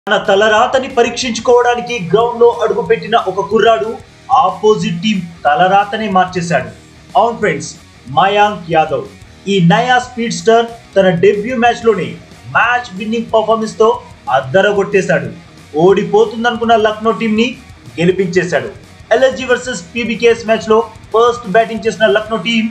తన తలరాతని పరీక్షించుకోవడానికి గ్రౌండ్ లో అడుగుపెట్టిన ఒక కుర్రాడు ఆపోజిట్ టీం తలరాతని మార్చేశాడు. అవును ఫ్రెండ్స్, మయాంక్ యాదవ్ ఈ నయా స్పీడ్ స్టార్ తన డెబ్యూ మ్యాచ్ లోనే మ్యాచ్ విన్నింగ్ పర్ఫార్మెన్స్ తో అద్దరగొట్టేశాడు. ఓడిపోతుందనుకున్న లక్నో టీం ని గెలిపించేశాడు. ఎల్ఎస్జీ వర్సెస్ పీబీకేఎస్ మ్యాచ్ లో ఫస్ట్ బ్యాటింగ్ చేసిన లక్నో టీం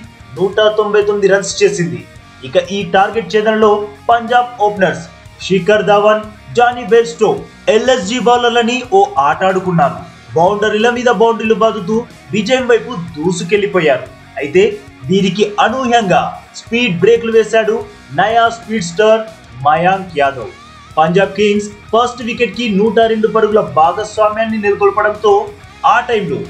199 రన్స్ చేసింది. ఇక ఈ టార్గెట్ ఛేదనలో Punjab openers Shikhar Dhawan, Jonny Bairstow LSG బౌలర్లని ఓ ఆట ఆడుకున్నారు. బౌండరీల మీద బౌండరీలు బాదుతూ విజయం వైపు దూసుకెళ్లిపోయారు. అయితే వీరికి అనూహ్యంగా స్పీడ్ బ్రేక్లు వేశాడు నయా speed star Mayank Yadav. Punjab kings first wicket కి 102 పరుగుల భాగస్వామ్యాన్ని నెలకొల్పడంతో ఆ టైంలో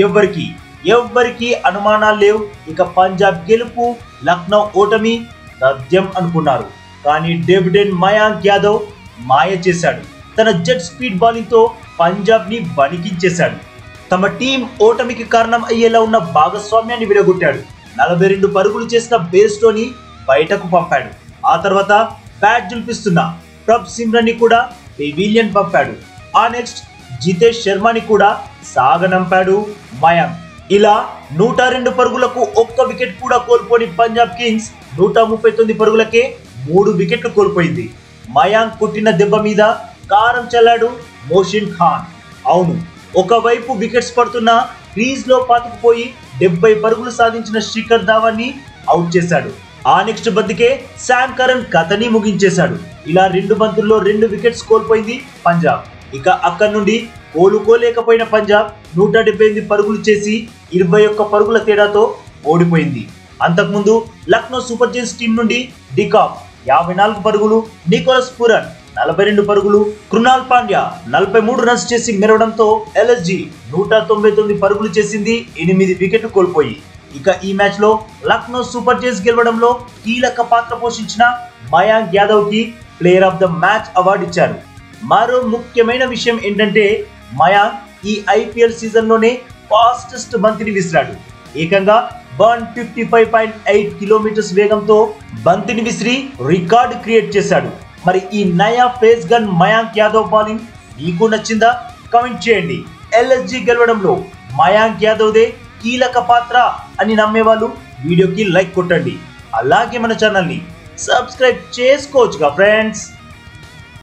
ఎవ్వరికి అనుమానాలు లేవు. ఇక పంజాబ్ గెలుపు, లక్నో ఓటమి తథ్యం అనుకున్నారు. కానీ డెబ్యూటెంట్ మయాంక్ యాదవ్ మాయ చేశాడు. తన జెట్ స్పీడ్ బౌలింగ్ తో పంజాబ్ ని వణికించేశాడు. తమ టీం ఓటమికి కారణం అయ్యేలా ఉన్న భాగస్వామ్యాన్ని విడగొట్టాడు. 42 పరుగులు చేసిన బెయిర్స్టోని బయటకు పంపాడు. ఆ తర్వాత బ్యాట్ జుల్పిస్తున్న ప్రభ్ సిమ్రన్ ని కూడా పెవిలియన్ పంపాడు. ఆ నెక్స్ట్ జితేష్ శర్మని కూడా సాగనంపాడు మయాంక్. ఇలా 102 పరుగులకు ఒక్క వికెట్ కూడా కోల్పోని పంజాబ్ కింగ్స్ 139 పరుగులకే 3 వికెట్లు కోల్పోయింది. మయాంక్ కొట్టిన దెబ్బ మీద కారం చల్లాడు మోషిన్ ఖాన్. అవును, ఒకవైపు వికెట్స్ పడుతున్నా క్రీజ్ లో పాతుకుపోయి 70 పరుగులు సాధించిన శిఖర్ ధవన్ ని అవుట్ చేశాడు. ఆ నెక్స్ట్ బంతికే శామ్ కరణ్ కథని ముగించేశాడు. ఇలా 2 బంతుల్లో 2 వికెట్స్ కోల్పోయింది పంజాబ్. ఇక అక్కడి నుండి కోలుకోలేకపోయిన పంజాబ్ 178 పరుగులు చేసి 21 పరుగుల తేడాతో ఓడిపోయింది. అంతకుముందు లక్నో సూపర్ జైంట్స్ టీం నుండి డికాక్ 54 పరుగులు, నికోలస్ పూరన్ 42 పరుగులు, కృణాల్ పాండ్యా 43 రన్స్ చేసి మెరవడంతో ఎల్ఎస్జీ 199 పరుగులు చేసింది, 8 వికెట్లు కోల్పోయి. ఇక ఈ మ్యాచ్ లో లక్నో సూపర్ జైంట్స్ గెలవడంలో కీలక పాత్ర పోషించిన మయాంక్ యాదవ్ కి player of the match award ఇచ్చారు. మరో ముఖ్యమైన విషయం ఏంటంటే మయాంక్ ఈ ఐపీఎల్ సీజన్ లోనే ఫాస్టెస్ట్ బంతిని విసిరాడు. ఏకంగా 155.8 కిలోమీటర్స్ వేగంతో బంతిని విసిరి రికార్డు క్రియేట్ చేశాడు. మరి ఈ నయా pace gun Mayank Yadav bowling మీకు నచ్చిందా? కామెంట్ చేయండి. ఎల్ఎస్జీ గెలవడంలో మయాంక్ యాదవ్దే కీలక పాత్ర అని నమ్మేవాళ్ళు వీడియోకి లైక్ కొట్టండి. అలాగే మన ఛానల్ని సబ్స్క్రైబ్ చేసుకోవచ్చుగా ఫ్రెండ్స్.